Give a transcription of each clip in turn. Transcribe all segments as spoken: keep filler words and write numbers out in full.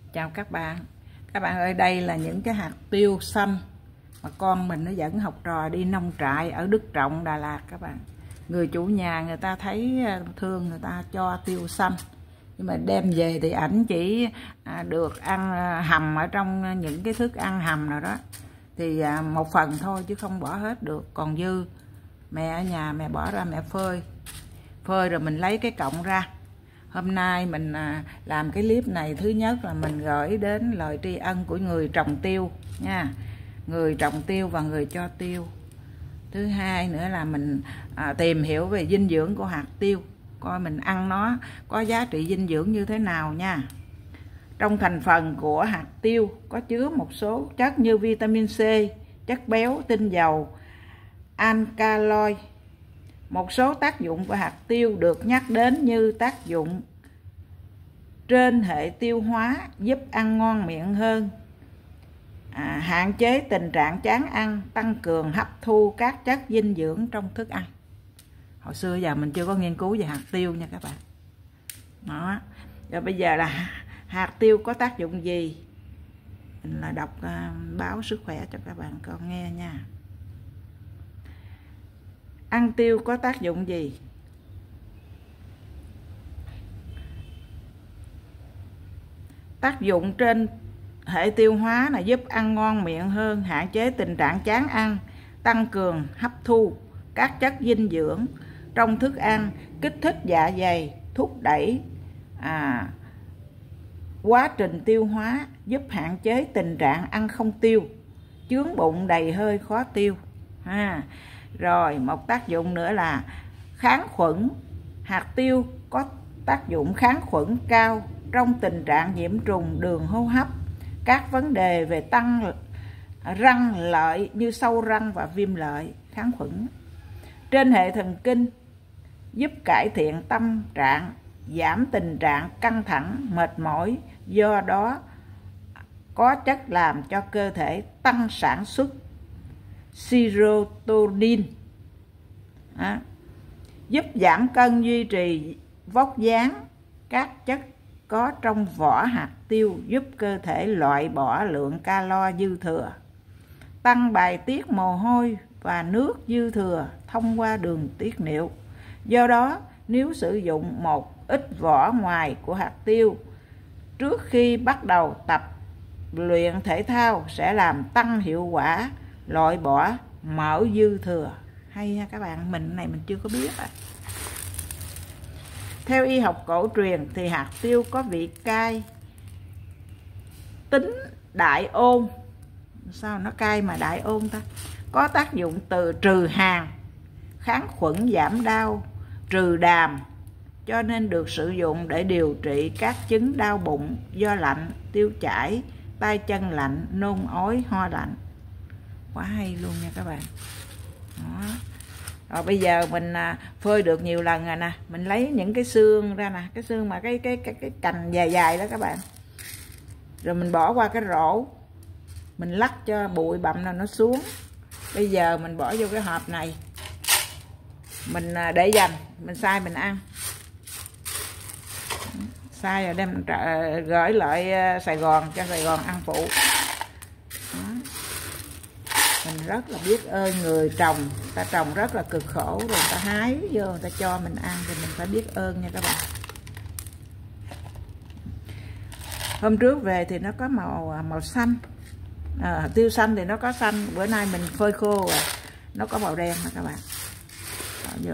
Chào các bạn. Các bạn ơi, đây là những cái hạt tiêu xanh mà con mình nó dẫn học trò đi nông trại ở Đức Trọng, Đà Lạt các bạn. Người chủ nhà người ta thấy thương, người ta cho tiêu xanh, nhưng mà đem về thì ảnh chỉ được ăn hầm ở trong những cái thức ăn hầm nào đó, thì một phần thôi chứ không bỏ hết được. Còn dư mẹ ở nhà mẹ bỏ ra mẹ phơi phơi rồi mình lấy cái cọng ra. Hôm nay mình làm cái clip này, thứ nhất là mình gửi đến lời tri ân của người trồng tiêu nha, người trồng tiêu và người cho tiêu. Thứ hai nữa là mình à, tìm hiểu về dinh dưỡng của hạt tiêu, coi mình ăn nó có giá trị dinh dưỡng như thế nào nha. Trong thành phần của hạt tiêu có chứa một số chất như vitamin C, chất béo, tinh dầu, alkaloid. Một số tác dụng của hạt tiêu được nhắc đến như tác dụng trên hệ tiêu hóa, giúp ăn ngon miệng hơn, à, hạn chế tình trạng chán ăn, tăng cường hấp thu các chất dinh dưỡng trong thức ăn. Hồi xưa giờ mình chưa có nghiên cứu về hạt tiêu nha các bạn. Đó. Rồi bây giờ là hạt tiêu có tác dụng gì? Mình là đọc uh, báo sức khỏe cho các bạn con nghe nha. Ăn tiêu có tác dụng gì? Tác dụng trên hệ tiêu hóa là giúp ăn ngon miệng hơn, hạn chế tình trạng chán ăn, tăng cường hấp thu các chất dinh dưỡng trong thức ăn, kích thích dạ dày, thúc đẩy à, quá trình tiêu hóa, giúp hạn chế tình trạng ăn không tiêu, chướng bụng, đầy hơi, khó tiêu. À, rồi một tác dụng nữa là kháng khuẩn. Hạt tiêu có tác dụng kháng khuẩn cao trong tình trạng nhiễm trùng đường hô hấp, các vấn đề về tăng răng lợi như sâu răng và viêm lợi, kháng khuẩn. Trên hệ thần kinh, giúp cải thiện tâm trạng, giảm tình trạng căng thẳng, mệt mỏi, do đó có chất làm cho cơ thể tăng sản xuất serotonin. À, giúp giảm cân, duy trì vóc dáng. Các chất có trong vỏ hạt tiêu giúp cơ thể loại bỏ lượng calo dư thừa, tăng bài tiết mồ hôi và nước dư thừa thông qua đường tiết niệu. Do đó, nếu sử dụng một ít vỏ ngoài của hạt tiêu trước khi bắt đầu tập luyện thể thao sẽ làm tăng hiệu quả loại bỏ mỡ dư thừa. Hay ha các bạn, mình này mình chưa có biết à. Theo y học cổ truyền thì hạt tiêu có vị cay, tính đại ôn. Sao nó cay mà đại ôn ta? Có tác dụng từ trừ hàn, kháng khuẩn, giảm đau, trừ đàm, cho nên được sử dụng để điều trị các chứng đau bụng do lạnh, tiêu chảy, tay chân lạnh, nôn ói, ho lạnh. Quá hay luôn nha các bạn. Đó. Rồi bây giờ mình phơi được nhiều lần rồi nè, mình lấy những cái xương ra nè, cái xương mà cái cái cái cái cành dài dài đó các bạn. Rồi mình bỏ qua cái rổ, mình lắc cho bụi bặm nào nó xuống. Bây giờ mình bỏ vô cái hộp này, mình để dành, mình xay mình ăn. Xay rồi đem gửi lại Sài Gòn cho Sài Gòn ăn phụ. Đó. Mình rất là biết ơn người trồng, ta trồng rất là cực khổ rồi ta hái vô người ta cho mình ăn thì mình phải biết ơn nha các bạn. Hôm trước về thì nó có màu màu xanh, à, tiêu xanh thì nó có xanh, bữa nay mình phơi khô rồi nó có màu đen đó các bạn. Đó, vô.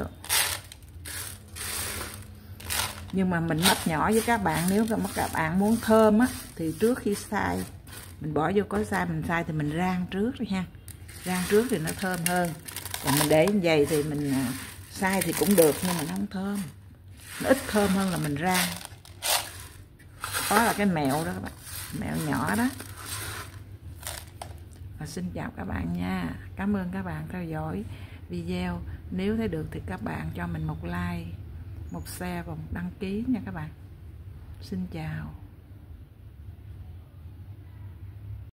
Nhưng mà mình mách nhỏ với các bạn, nếu các bạn muốn thơm á thì trước khi xay mình bỏ vô cối xay, mình xay thì mình rang trước đi ha, rang trước thì nó thơm hơn. Còn mình để như vậy thì mình xay thì cũng được nhưng mà nó không thơm, nó ít thơm hơn là mình rang. Đó là cái mẹo đó các bạn, mẹo nhỏ đó. Và xin chào các bạn nha, cảm ơn các bạn theo dõi video. Nếu thấy được thì các bạn cho mình một like, một share và một đăng ký nha các bạn. Xin chào.